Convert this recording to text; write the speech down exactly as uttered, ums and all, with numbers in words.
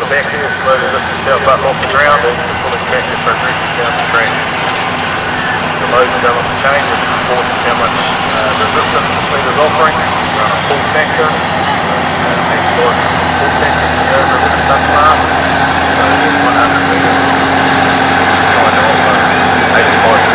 back there, slowly lift yourself up off the ground and pulling back your progression down the track. The load balance change, which reports how much uh, resistance the sled is offering. Run a full factor, uh, make sure it's a full factor to the over eleven ton class. So one hundred metres, trying to offer eighty-five